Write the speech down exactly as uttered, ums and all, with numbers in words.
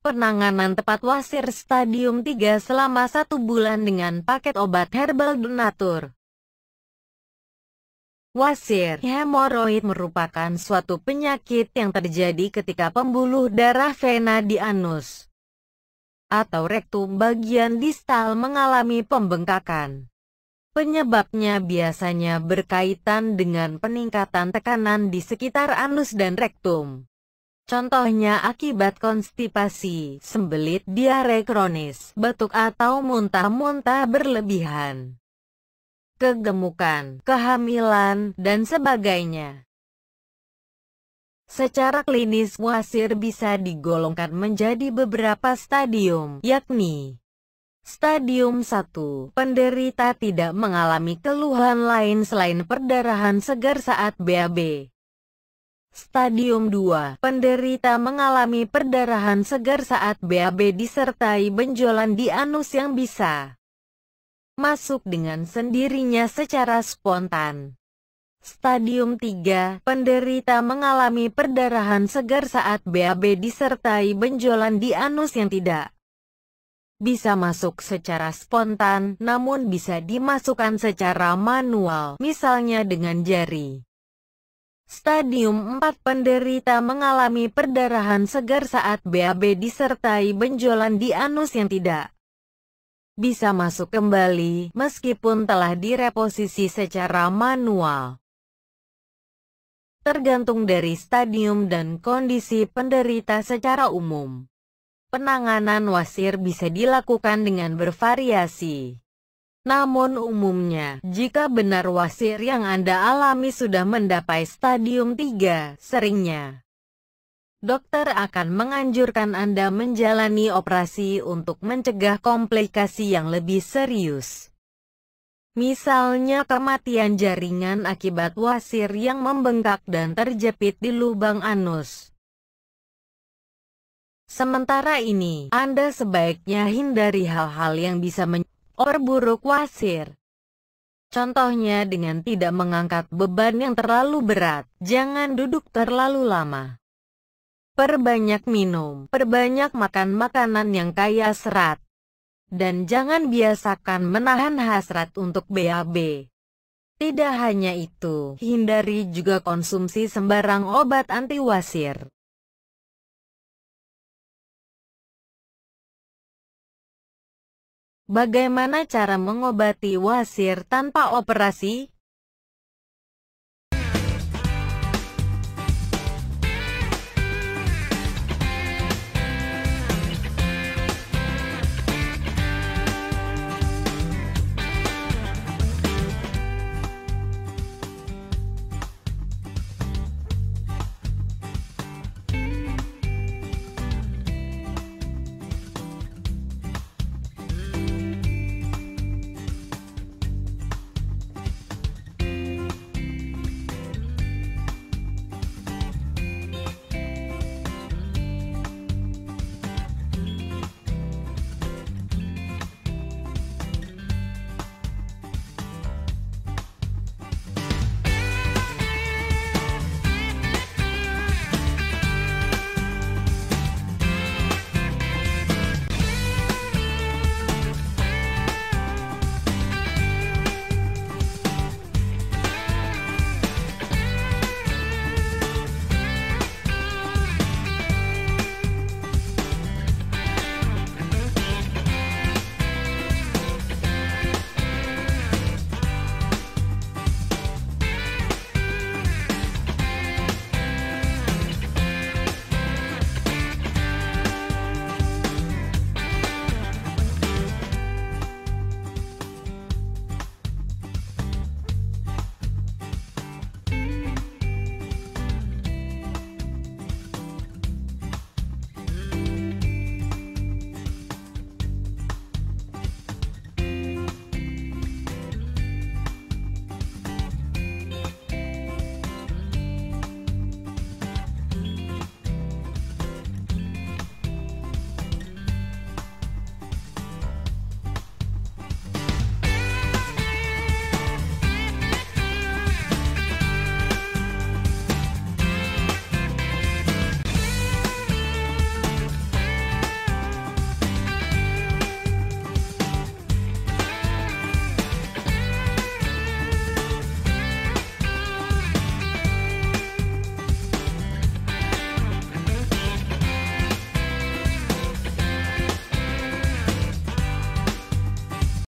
penanganan tepat wasir stadium tiga selama satu bulan dengan paket obat herbal donatur. Wasir hemoroid merupakan suatu penyakit yang terjadi ketika pembuluh darah vena di anus atau rektum bagian distal mengalami pembengkakan. Penyebabnya biasanya berkaitan dengan peningkatan tekanan di sekitar anus dan rektum. Contohnya akibat konstipasi, sembelit, diare kronis, batuk atau muntah-muntah berlebihan, kegemukan, kehamilan, dan sebagainya. Secara klinis, wasir bisa digolongkan menjadi beberapa stadium, yakni Stadium satu, penderita tidak mengalami keluhan lain selain perdarahan segar saat B A B. Stadium dua, penderita mengalami perdarahan segar saat B A B disertai benjolan di anus yang bisa masuk dengan sendirinya secara spontan. Stadium tiga, penderita mengalami perdarahan segar saat B A B disertai benjolan di anus yang tidak bisa masuk secara spontan, namun bisa dimasukkan secara manual, misalnya dengan jari. Stadium empat, penderita mengalami perdarahan segar saat B A B disertai benjolan di anus yang tidak bisa masuk kembali, meskipun telah direposisi secara manual. Tergantung dari stadium dan kondisi penderita secara umum, penanganan wasir bisa dilakukan dengan bervariasi. Namun umumnya, jika benar wasir yang Anda alami sudah mencapai stadium tiga, seringnya dokter akan menganjurkan Anda menjalani operasi untuk mencegah komplikasi yang lebih serius. Misalnya kematian jaringan akibat wasir yang membengkak dan terjepit di lubang anus. Sementara ini, Anda sebaiknya hindari hal-hal yang bisa memperburuk wasir. Contohnya dengan tidak mengangkat beban yang terlalu berat, jangan duduk terlalu lama, perbanyak minum, perbanyak makan makanan yang kaya serat, dan jangan biasakan menahan hasrat untuk B A B. Tidak hanya itu, hindari juga konsumsi sembarang obat anti wasir. Bagaimana cara mengobati wasir tanpa operasi?